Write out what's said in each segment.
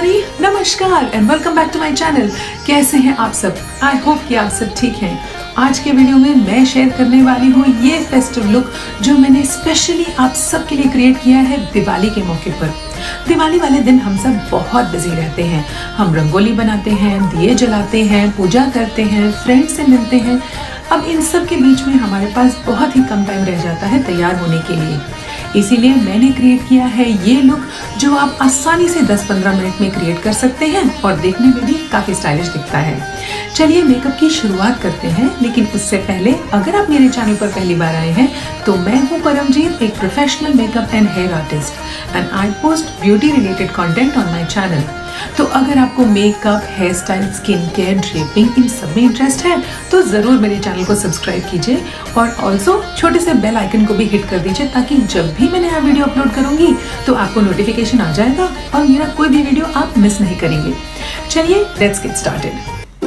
Everybody, नमस्कार and welcome back to my channel. कैसे हैं आप सब? आई होप कि आप सब ठीक हैं। आज के वीडियो में मैं शेयर करने वाली हूँ ये फेस्टिव लुक जो मैंने स्पेशली आप सब के लिए क्रिएट किया है दिवाली के मौके पर। दिवाली वाले दिन हम सब बहुत बिजी रहते हैं। हम रंगोली बनाते हैं, दिए जलाते हैं, पूजा करते हैं, फ्रेंड्स से मिलते हैं। अब इन सब के बीच में हमारे पास बहुत ही कम टाइम रह जाता है तैयार होने के लिए। इसीलिए मैंने क्रिएट किया है ये लुक जो आप आसानी से 10-15 मिनट में क्रिएट कर सकते हैं और देखने में भी काफी स्टाइलिश दिखता है। चलिए मेकअप की शुरुआत करते हैं, लेकिन उससे पहले अगर आप मेरे चैनल पर पहली बार आए हैं तो मैं हूँ परमजीत, एक professional makeup and hair artist and I post beauty related content on my channel. तो अगर आपको makeup, hair style, skin care, draping इन सब में इंटरेस्ट है तो जरूर मेरे चैनल को सब्सक्राइब कीजिए और ऑल्सो छोटे से बेल आइकन को भी हिट कर दीजिए ताकि जब भी मैं नया वीडियो अपलोड करूंगी तो आपको नोटिफिकेशन आ जाएगा और मेरा कोई भी वीडियो आप मिस नहीं करेंगे। चलिए let's get started.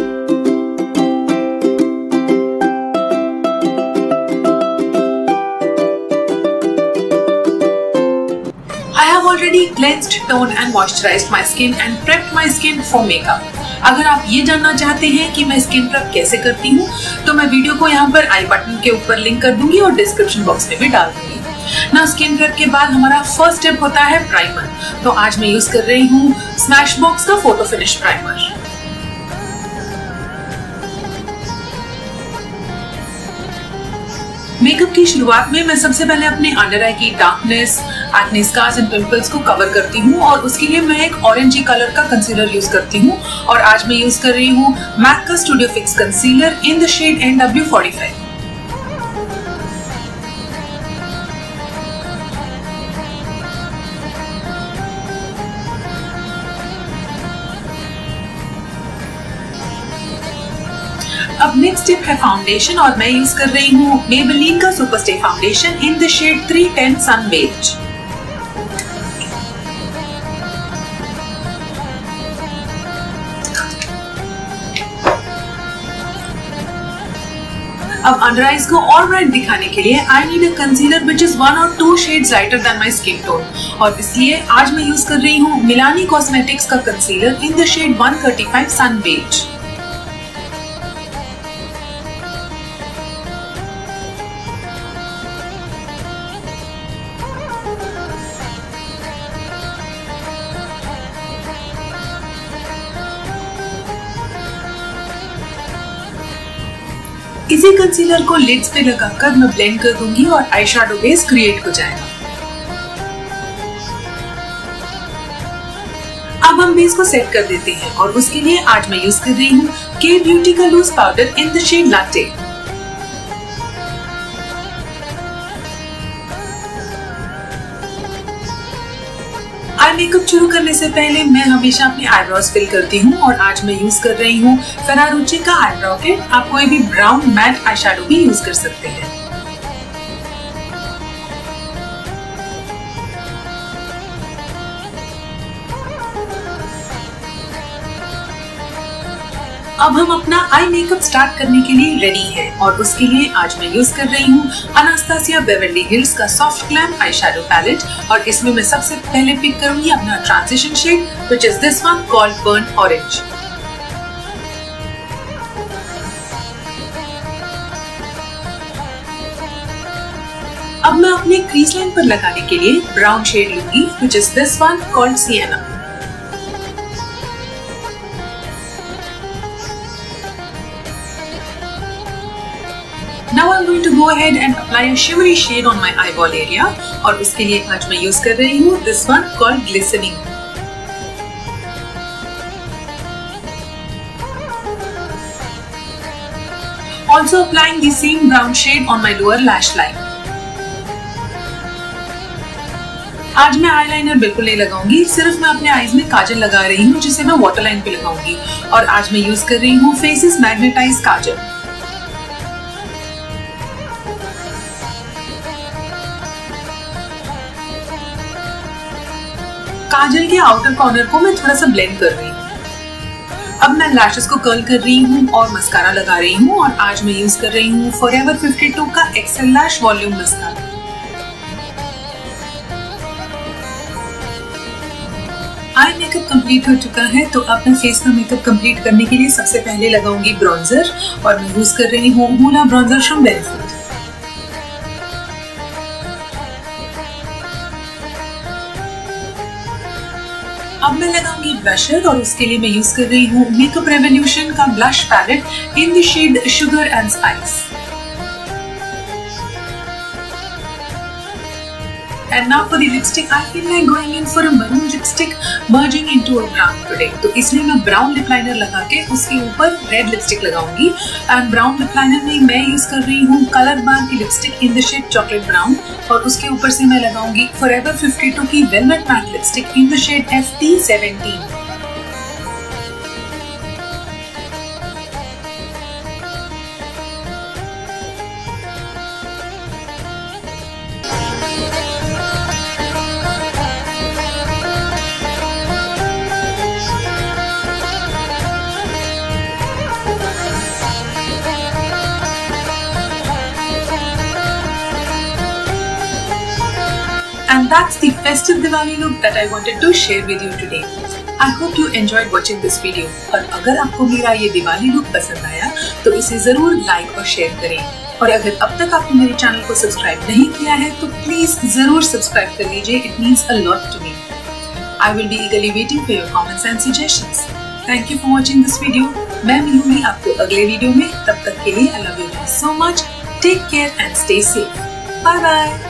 I have already cleansed, toned and moisturized my skin and prepped my skin for makeup. अगर आप ये जानना चाहते हैं कि मैं स्किन प्रेप कैसे करती हूँ तो मैं वीडियो को यहाँ पर आई बटन के ऊपर लिंक कर दूंगी और डिस्क्रिप्शन बॉक्स में भी डाल दूंगी। ना स्किन प्रेप के बाद हमारा फर्स्ट स्टेप होता है प्राइमर। तो आज मैं यूज कर रही हूँ स्मैशबॉक्स का फोटो फिनिश प्राइमर। मेकअप की शुरुआत में मैं सबसे पहले अपने अंडर आई की darkness, acne scars and pimples को कवर करती हूँ और उसके लिए मैं एक ऑरेंजी कलर का कंसीलर यूज करती हूँ और आज मैं यूज कर रही हूँ मैक का studio fix concealer in the shade NW45। अब नेक्स्ट स्टेप है फाउंडेशन और मैं यूज कर रही हूँ मेबेलिन का super stay foundation in the shade 310 sun beige. अब अंडर आईज को और ब्राइट दिखाने के लिए I need a concealer which is 1 or 2 shades lighter than my skin tone और इसलिए आज मैं यूज कर रही हूँ मिलानी कॉस्मेटिक्स का concealer in the shade 135 sun beige. इसी कंसीलर को लिड्स पे लगाकर मैं ब्लेंड कर दूंगी और आई शैडो बेस क्रिएट हो जाएगा। अब हम बेस को सेट कर देते हैं और उसके लिए आज मैं यूज कर रही हूँ के ब्यूटी का loose powder in the shade latte. Eye makeup शुरू करने से पहले मैं हमेशा अपने आईब्रोज फिल करती हूँ और आज मैं यूज कर रही हूँ फेरारुची का आईब्रो किट। आप कोई भी ब्राउन मैट आई शैडो भी यूज कर सकते हैं। अब हम अपना आई मेकअप स्टार्ट करने के लिए रेडी हैं और उसके लिए आज मैं यूज कर रही हूँ अनास्तासिया बेवर्ली हिल्स का soft glam eye shadow palette और इसमें मैं सबसे पहले पिक करूंगी अपना transition shade which is this one called burn orange. अब मैं अपने क्रीज लाइन पर लगाने के लिए ब्राउन शेड लूंगी which is this one called Sienna. Now I'm going to go ahead and apply a shimmery shade on my eyeball area और उसके लिए आज मैं यूज कर रही हूँ this one called glistening। Also applying the same brown shade on my lower lash line। आज मैं आईलाइनर बिल्कुल नहीं लगाऊंगी, सिर्फ मैं अपने आईज में काजल लगा रही हूँ जिसे मैं वाटर लाइन पे लगाऊंगी और आज मैं यूज कर रही हूँ फेसेस मैग्नेटाइज काजल। काजल के आउटर कॉर्नर को मैं थोड़ा सा ब्लेंड कर रही हूँ। अब मैं लैशेस को कर्ल कर रही हूँ और मस्कारा लगा रही हूँ और आज मैं यूज कर रही हूँ फॉरएवर 52 का excel lash volume mascara. Eye makeup complete हो चुका है, तो अब मैं फेस का मेकअप कंप्लीट करने के लिए सबसे पहले लगाऊंगी ब्रॉन्जर, और मैं यूज कर रही हूँ हूला ब्रॉन्जर फ्रॉम बेरीफूड। अब मैं लगाऊंगी ब्लशर, और उसके लिए मैं यूज कर रही हूँ मेकअप रेवोल्यूशन का blush palette in the shade sugar and spice. And now for the lipstick, I feel like going in for a maroon lipstick merging into a brown today. तो इसलिए मैं ब्राउन लिप लाइनर लगा के उसके ऊपर red lipstick लगाऊंगी। And brown lip liner में मैं यूज कर रही हूँ कलर बार की lipstick in the shade chocolate brown, और उसके ऊपर से मैं लगाऊंगी फॉरएवर 52 की velvet matte lipstick in the shade FT17। And that's the festive Diwali look that I wanted to share with you today. I hope you enjoyed watching this video. और अगर आपको मेरा ये दिवाली लुक पसंद आया तो इसे जरूर लाइक और शेयर करें। और अगर अब तक आपने मेरे चैनल को सब्सक्राइब नहीं किया है तो प्लीज जरूर सब्सक्राइब कर लीजिए। It means a lot to me. I will be eagerly waiting for your comments and suggestions. Thank you for watching this video. मैं मिलूंगी आपको अगले वीडियो में। तब तक के लिए I love you guys so much. Take care and stay safe. Bye bye.